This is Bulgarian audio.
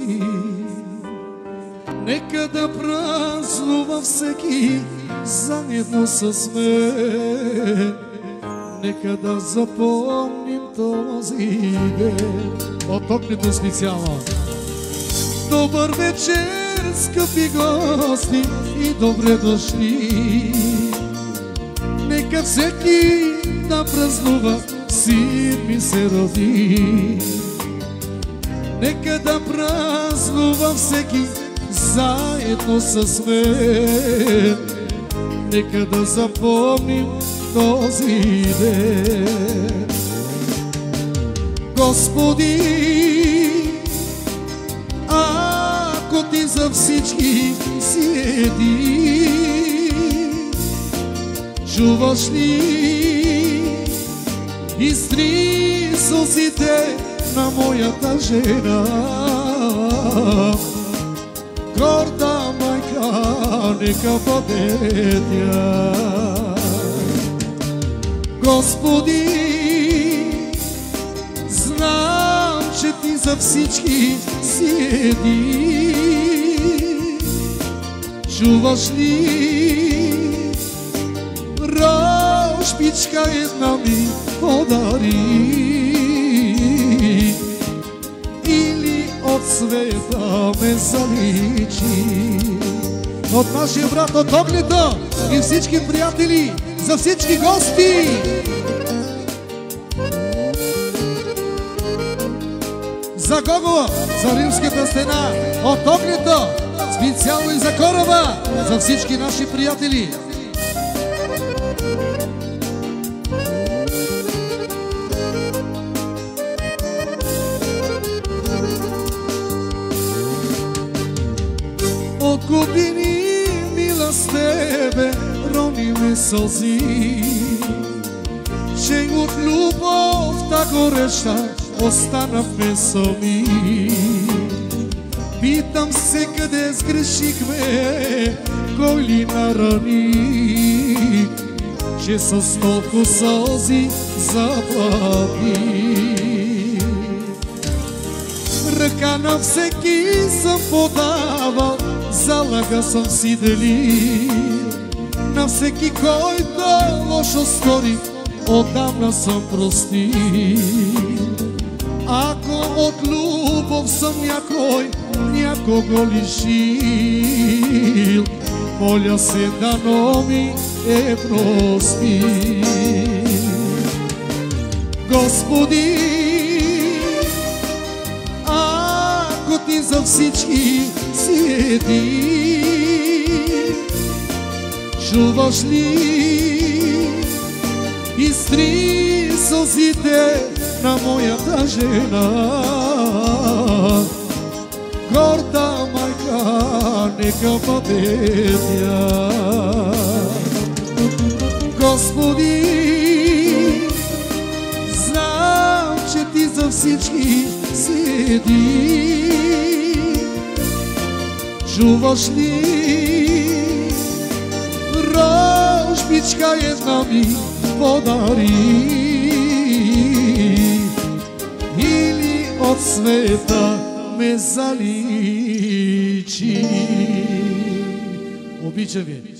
Нека да празнува всеки заедно с мен. Нека да запомним този ден. От огнето специално. Добър вечер, скъпи гости, и добре дошли. Нека всеки да празнува, син ми се роди. Нека да празнува всеки заедно с мен. Нека да запомним този ден. Господи, ако ти за всички си един, чуваш ли? Изтри сълзите на моята жена. Горда майка, нека бъде тя. Господи, знам, че ти за всички си един. Чуваш ли? Рожбичка една ми подари, или от света ме заличи. От нашия брат от Огнето и всички приятели, за всички гости. За Гогова, за Римската стена, от Огнето, специално и за Кораба, за всички наши приятели. От години, мила, с тебе рониме сълзи, че от любовта гореща останахме сами. Питам се къде сгрешихме, кой ли нарани, че с толкова сълзи заплати. Ръка на всеки съм подавал, залъга съм си делил. На всеки, който лошо стори, отдавна съм простил. Ако от любов съм някого лишил, моля се дано ми е прости. Господи, ако ти за всички си един, чуваш ли? Изтри сълзите на моята жена. Горда майка, нека бъде тя. Господи, знам, че ти за всички си един. Чуваш ли? Рожбичка една ми подари, или от света ме заличи. Обичам ви.